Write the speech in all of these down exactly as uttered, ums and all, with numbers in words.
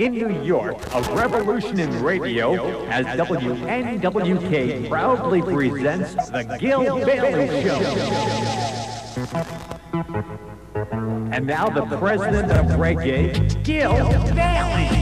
in New York, a revolution in radio, as W N W K proudly presents The Gil Bailey Show. And now the president of reggae, Gil Bailey.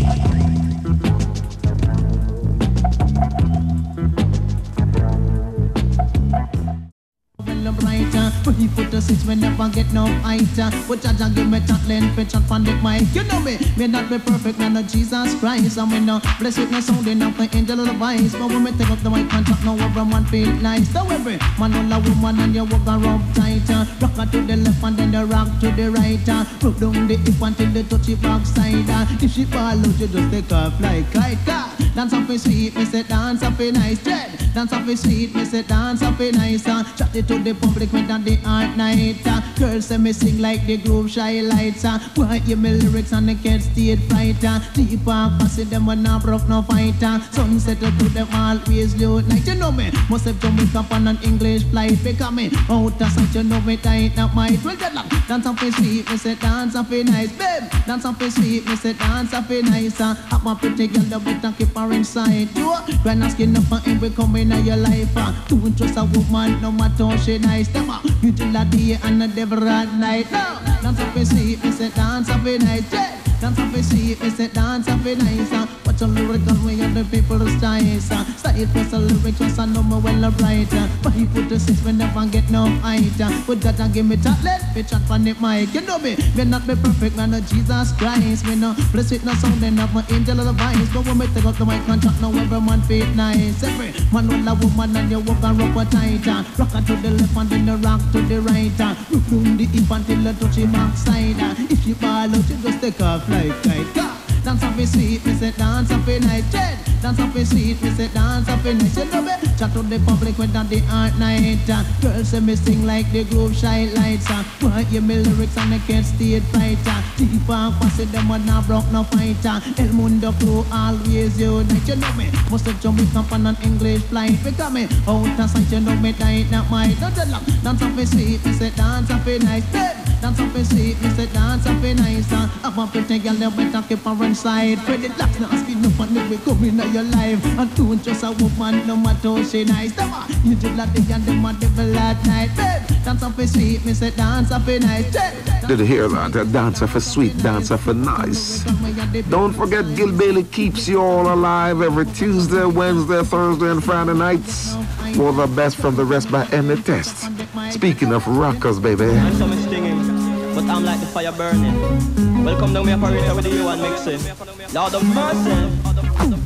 When he put the six, we never get no height. But Jaja give me talent, pitch and fan the mic. You know me, may not be perfect, man, no Jesus Christ. And we know, bless it, no sounding up the angel of the vice. But when we take up the mic and talk, now everyone feel nice. So every man on a woman and you walk around tight. Rock her to the left and then the rock to the right. Rub down the hip until they touch the backside. If she fall out, you just take off like kite. Dance up is sweet, me say dance up is nice. Dance up is sweet, me say dance up is nice. Chat it to the public when the art night. Girls say me sing like the groove shy lights. Why you me lyrics and the kids state fighter. Deep and passive them when I broke no fighter. Sunset to them always late night. You know me, must have Jamaica on an English flight. Because me out of sight, you know me tight up my well get long. Dance up is sweet, me say dance up is nice. Babe, dance up is sweet, me say dance up is nice. Have my pretty girl, the better keep her inside. You when I skin up and we come in your life. Don't trust a woman, no matter how she nice. Them you till a day and a devil at night. Now, dance up and see, me say dance up and nice. Dance up and see, me say dance up and nice. Watch a lyrical way of the people's styles. Style plus a lyrics was a number well bright. But he put the six, we never get no height. But that and give me talent, bitch and fan it mic. You know me, may not be perfect, man, no Jesus Christ. Me no bless it, no sound, and not my angel of the vice. But when we take up the mic and talk, now everyone feel nice. Every man will a woman and you walk and rock a tight. Rock her to the left and then the rock to the right. Look down the hip until you touch the backside. If you fall out, you just take off like kite. Dance up is sweet, me say dance up is nice. Dance up is sweet, me say dance up is nice. You know me, chat to the public when that the art night. Girls say me sing like the groove shy lights. Why you me lyrics and the kids state fighter. Deep and passive them when I broke no fighter. El Mundo crew always unite. You know me, must have Jamaica on an English flight. Because me out of sight, you know me tight not my. Don't you long, dance up is sweet, me say dance up is nice. Dance up is sweet, me say dance up is nice. I'm a pretty girl, you better keep her inside. When it locks, now asking up and we come in your life. And don't just a woman, no matter how she nice. Them a, you just like the and them a devil at night. Babe, dance up is sweet, me say dance up is nice. Did you hear that? A dancer for sweet, dancer for nice. Don't forget Gil Bailey keeps you all alive every Tuesday, Wednesday, Thursday, and Friday nights. For the best from the rest by any test. Speaking of rockers, baby. I'm so stinging, but I'm like the fire burning. Welcome down, me operator with the U and mixing. Lord of mercy.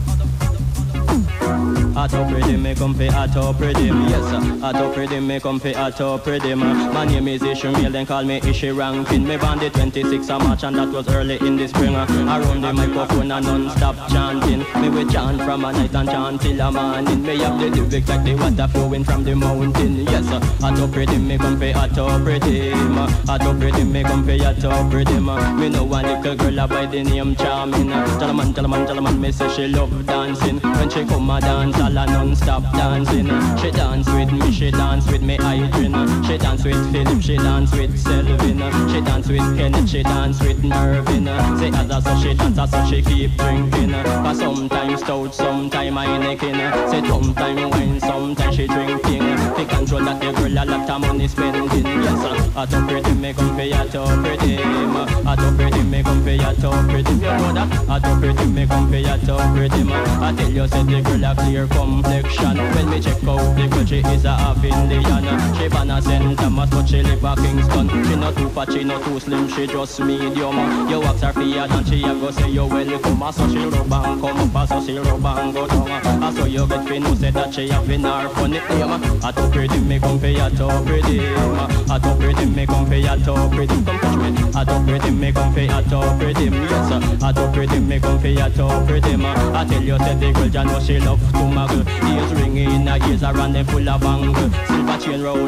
Auto pretty me come fi auto pretty, yes sir. Auto pretty me come fi auto pretty. My name is Ishmael, then call me Ishi Rankin. Me born the twenty-sixth of March and that was early in the spring. Around the microphone and non-stop chanting. Me we chant from a night and chant till a morning. Me have the lyrics like the water flowing from the mountain, yes sir. Auto pretty me come fi auto pretty. Auto pretty me come fi auto pretty. Me know one little girl by the name Charming. Chalaman, chalaman, chalaman, me say she love dancing. When she come a dance, all a non-stop dancing. She dance with me, she dance with me Idrin. She dance with Philip, she dance with Selvin. She dance with Kenneth, she dance with Mervin. Say as a so she dance, as so she keep drinking. But sometimes stout, sometimes Heineken. Say sometimes wine, sometimes she drinking. They control that the girl a lot of money spending. Yes sir, auto pretty me come pay auto pretty. Auto pretty me come pay auto pretty. You know that? Auto pretty me come pay auto pretty. I tell you, say the girl a clear complexion. When me check out the girl, she is a half Indian. She born a Saint Thomas, but she live a Kingston. She not too fat, she not too slim, she just medium. You ask her for your and she a go say you welcome. So she rub and come up, so she rub and go down. So you get fi know say that she have in her funny name. Auto pretty me come pay auto pretty. Auto pretty me come pay auto pretty. Come touch me. Auto pretty me come pay auto pretty. Yes sir. Auto pretty me come pay auto pretty. I tell you say the girl, you know she love to muggle. Ears ringing in her ears are running full of angle. Silver chain round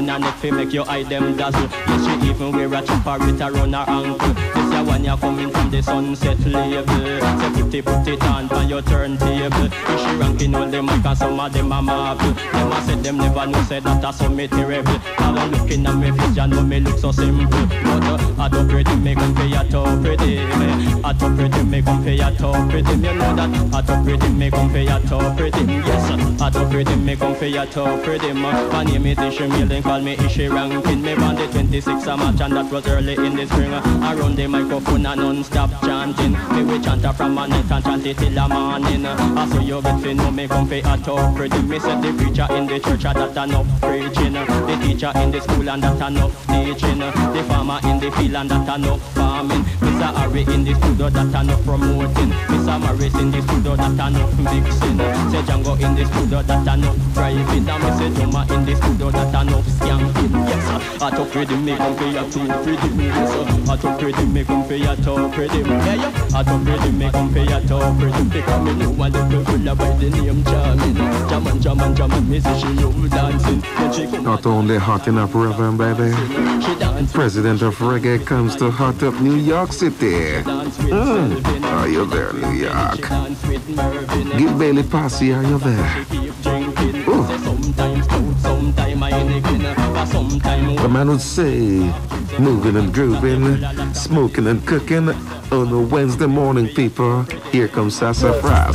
neck fi make your eye them dazzle. Yes, she even wear a chopper it around her ankle. This a one ya coming from the Sunset label. Say put it, put it on on your turntable. If she ranking all them mic and some of them a marble. Them a said them never know say that a so me terrible. Now I'm looking at me face, you know me look so simple. But uh, I don't pretty, me compare to pretty. I don't pretty, me compare to pretty. You know that I don't pretty, me compare to pretty. Yes, I don't pretty, me compare to pretty. My name is Ishmael, then call me Ishi Rankin. Me born the twenty-sixth of March and that was early in the spring. Around the microphone and non-stop chanting. Me we chant from a night and chant it till the morning. I saw you get to know me compare to pretty. Me said the preacher in the church that enough preaching. The teacher in the school and that enough teaching. The farmer in the field and that enough farming. Mister Harry in the studio that enough promoting. Mister Morris in the studio that enough mixing. Say Django in the studio that enough driving. And me say Juma in the studio that enough skanking. Yes sir, I talk pretty me compare to pretty. Yes sir, I talk pretty me compare to pretty. Yeah yeah, I talk pretty me compare to pretty. Because me know one little girl by the name Charmin. Jaman Jaman Jaman, me say she love dancing. Not only hot enough rhythm, baby. President of reggae comes to hot up New York City. Mm. Are you there, New York? Gil Bailey Posse, are you there? Ooh. The man would say, moving and grooving, smoking and cooking on a Wednesday morning, people. Here comes Sassafras.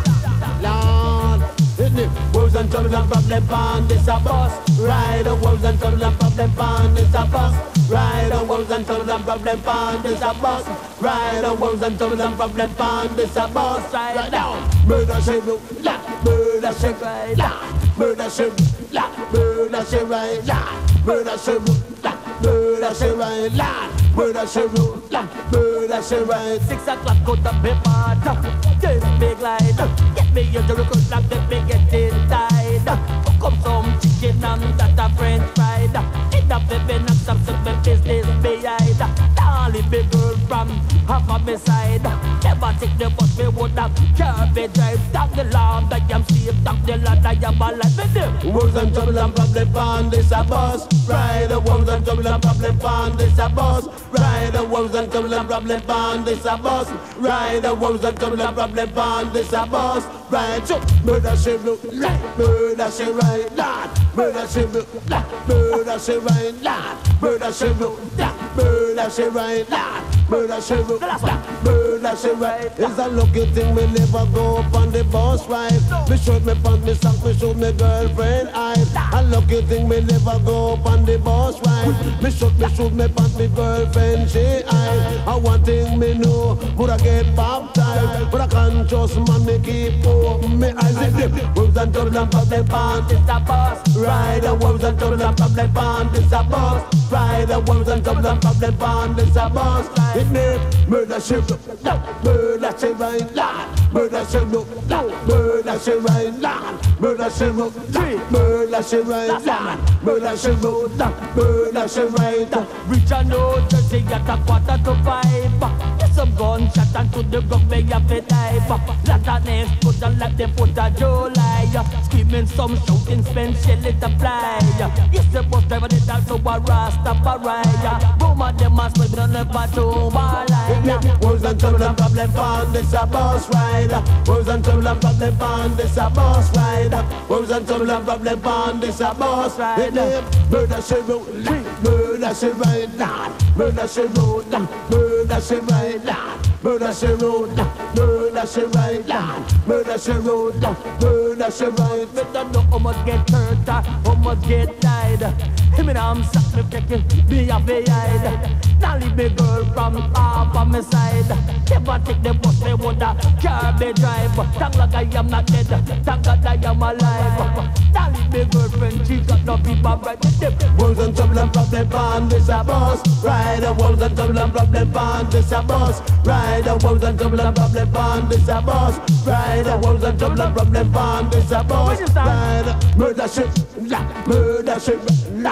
Wolves and trouble and problem pan, this a bus. Ride the wolves and trouble and problem pan, this a bus. Ride the wolves and trouble and problem pan, this a bus. Ride the wolves and trouble and problem pan, this a bus. Right down. Murder she do, la, murder she right, la, murder she, la, murder she right, la, murder she do, la, murder she right, la, murder she do, la, murder she right. Six o'clock go to paper, this big light. Get me into the good like the big get inside. Come some chicken and that a french fried. It up the bin and some simple business behind. Darling big girl from half of my side. Never take the bus, me would have curb it drive. Thank the Lord I am safe, thank the Lord I am alive with them. Wolves and trouble and problem pan, this a bus. Ride the wolves and trouble and problem pan, this a bus. Ride the wolves and trouble and problem pan, this a bus. Ride the wolves and trouble and problem pan, this a bus. Right, so murder she look like, murder she right, lad. Murder she look like, murder she right, lad. Murder she look like, murder she right, lad. Murder she look like, murder she right. It's a lucky thing me never go up on the bus ride. Me shoot me pants, me sock, me shoot me girlfriend eyes. A lucky thing me never go up on the bus ride. Me shoot me shoot me pants, me girlfriend she eyes. A one thing me know, would I get baptized? But I can't trust man, me keep open me eyes in them. Wolves and trouble and problem pan, this a bus. Ride the wolves and trouble and problem pan, this a bus. Ride the wolves and trouble and problem pan, this a bus. It name murder she look, murder she right, lad. Murder she look, murder she right, lad. Murder she look, murder she right, lad. Murder she look, murder she right. Reach a note to say at a quarter to five. Get some gunshot and to the ground where you fi dive. Lot of names put on like them put a July. Screaming some shouting, spend shell it a fly. Yes, the bus driver did also a Rastafari. Boom at them as we don't never do my life. Wolves and trouble and problem pan, this a bus ride. Wolves and trouble and problem pan, this a bus ride. Wolves and trouble and problem pan, this a bus ride. Murder she road, murder she ride, lad. Murder she road, murder she ride, lad. Murder she road, murder she ride, lad. Murder she road, murder she ride. Me don't know how much get hurt or how much get died. Him and I'm sacrificing, me a behind. Now leave me girl from half on my side. Never take the bus, me woulda car me drive. Thank God I am not dead, thank God I am alive. Now leave me girlfriend, she got no people right with them. Wolves and trouble and problem pan, this a bus. Ride the wolves and trouble and problem pan, this a bus. Ride the wolves and trouble and problem pan, this a bus. Ride the wolves and trouble and problem pan, this a bus. Ride murder ship, murder ship, lad.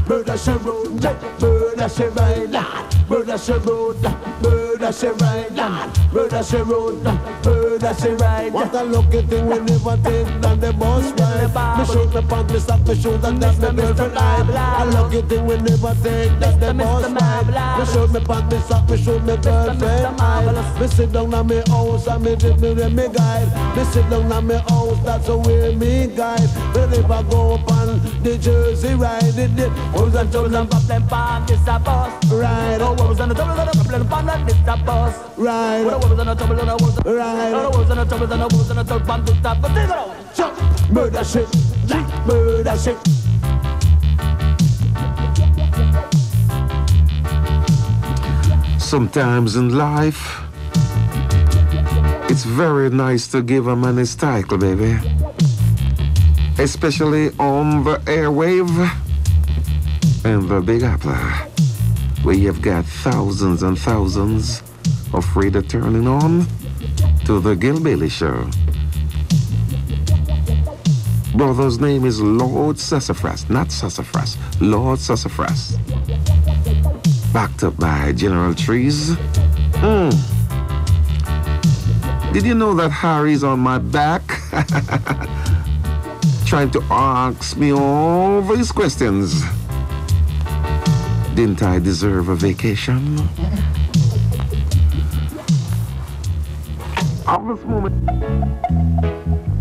murder she road, murder she ride, murder she road, murder she ride, murder she road, murder she ride. What a lucky thing we never take down the bus ride. Me shoot me pants, me stop, me shoot and that's my girlfriend ride. A lucky thing we never take down the bus ride. Me shoot me pants, me stop, me shoot me girlfriend ride. Me sit down on me house and me drip me with me guide. Me sit down on me house, that's the way me guide. Me never go up on the Jersey ride. It did. Wolves and troubles and problem pan, this a bus ride. Oh, wolves and the troubles and the problem pan, this a bus ride. Oh, the wolves and the troubles and the wolves ride. Oh, the wolves and the troubles and the wolves and the troubles pan, this a bus. Dig it out. Chuck, murder shit, murder shit. Sometimes in life, it's very nice to give a man his title, baby. Especially on the airwave and the Big Apple, where you've got thousands and thousands of radio turning on to the Gil Bailey Show. Brother's name is Lord Sassafras, not Sassafras, Lord Sassafras. Backed up by General Trees. Mm. Did you know that Harry's on my back? Trying to ask me all these questions. Didn't I deserve a vacation? At this moment,